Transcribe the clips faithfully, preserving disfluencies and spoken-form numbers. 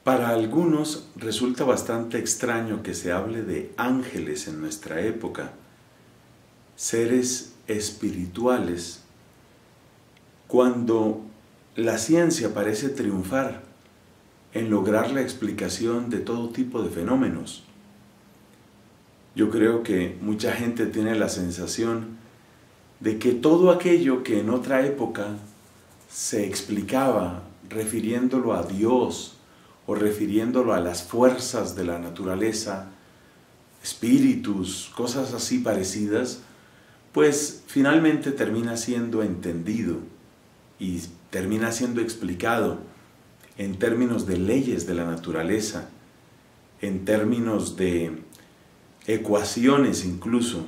Para algunos resulta bastante extraño que se hable de ángeles en nuestra época, seres espirituales, cuando la ciencia parece triunfar en lograr la explicación de todo tipo de fenómenos. Yo creo que mucha gente tiene la sensación de que todo aquello que en otra época se explicaba refiriéndolo a Dios o refiriéndolo a las fuerzas de la naturaleza, espíritus, cosas así parecidas, pues finalmente termina siendo entendido y termina siendo explicado en términos de leyes de la naturaleza, en términos de ecuaciones incluso.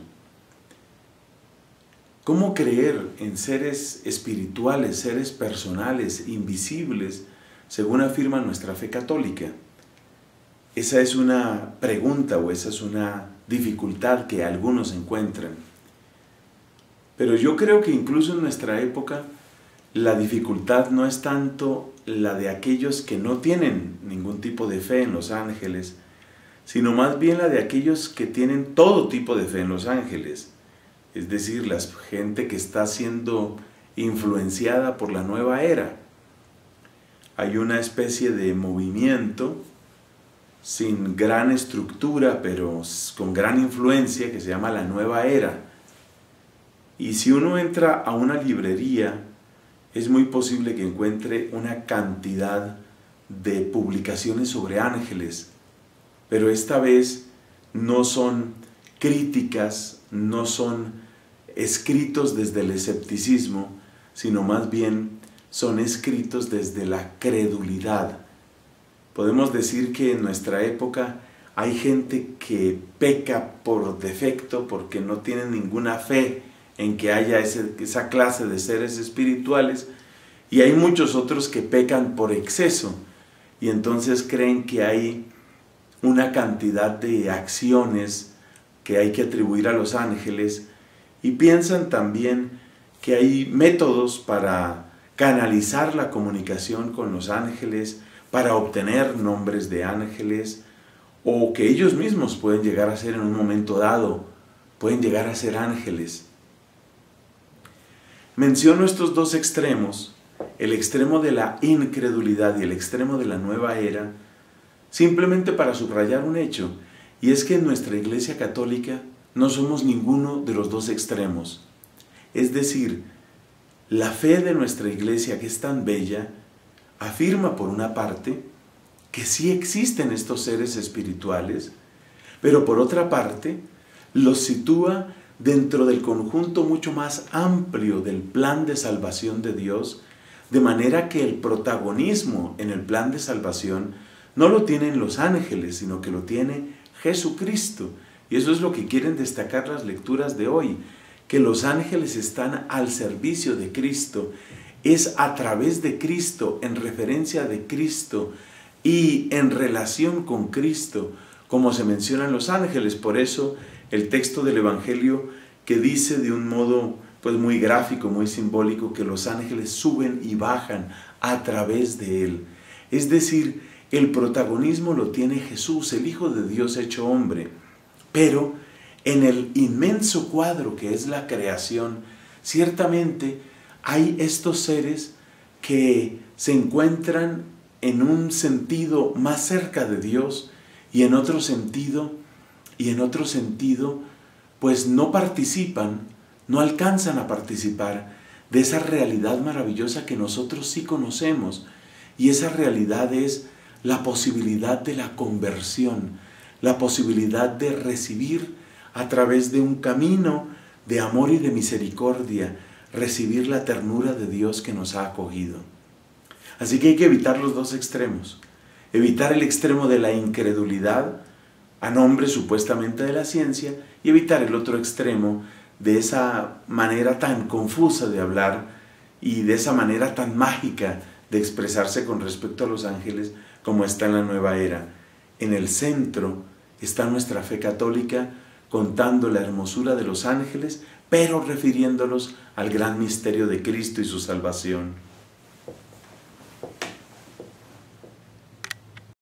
¿Cómo creer en seres espirituales, seres personales, invisibles, según afirma nuestra fe católica? Esa es una pregunta o esa es una dificultad que algunos encuentran. Pero yo creo que incluso en nuestra época la dificultad no es tanto la de aquellos que no tienen ningún tipo de fe en los ángeles, sino más bien la de aquellos que tienen todo tipo de fe en los ángeles. Es decir, la gente que está siendo influenciada por la nueva era. Hay una especie de movimiento sin gran estructura, pero con gran influencia, que se llama la nueva era. Y si uno entra a una librería, es muy posible que encuentre una cantidad de publicaciones sobre ángeles, pero esta vez no son críticas, no son escritos desde el escepticismo, sino más bien son escritos desde la credulidad. Podemos decir que en nuestra época hay gente que peca por defecto porque no tiene ninguna fe en que haya ese, esa clase de seres espirituales, y hay muchos otros que pecan por exceso y entonces creen que hay una cantidad de acciones que hay que atribuir a los ángeles, y piensan también que hay métodos para canalizar la comunicación con los ángeles, para obtener nombres de ángeles, o que ellos mismos pueden llegar a ser en un momento dado, pueden llegar a ser ángeles. Menciono estos dos extremos, el extremo de la incredulidad y el extremo de la nueva era, simplemente para subrayar un hecho, y es que en nuestra Iglesia Católica no somos ninguno de los dos extremos. Es decir, la fe de nuestra Iglesia, que es tan bella, afirma por una parte que sí existen estos seres espirituales, pero por otra parte los sitúa dentro del conjunto mucho más amplio del plan de salvación de Dios, de manera que el protagonismo en el plan de salvación no lo tienen los ángeles, sino que lo tiene Jesucristo. Y eso es lo que quieren destacar las lecturas de hoy, que los ángeles están al servicio de Cristo. Es a través de Cristo, en referencia de Cristo y en relación con Cristo, como se mencionan los ángeles. Por eso el texto del Evangelio, que dice de un modo pues muy gráfico, muy simbólico, que los ángeles suben y bajan a través de Él. Es decir, el protagonismo lo tiene Jesús, el Hijo de Dios hecho hombre. Pero en el inmenso cuadro que es la creación, ciertamente hay estos seres que se encuentran en un sentido más cerca de Dios, y en otro sentido, y en otro sentido, pues no participan, no alcanzan a participar de esa realidad maravillosa que nosotros sí conocemos, y esa realidad es la posibilidad de la conversión, la posibilidad de recibir a través de un camino de amor y de misericordia, recibir la ternura de Dios que nos ha acogido. Así que hay que evitar los dos extremos, evitar el extremo de la incredulidad a nombre supuestamente de la ciencia, y evitar el otro extremo de esa manera tan confusa de hablar y de esa manera tan mágica de expresarse con respecto a los ángeles como está en la nueva era. En el centro está nuestra fe católica, contando la hermosura de los ángeles, pero refiriéndolos al gran misterio de Cristo y su salvación.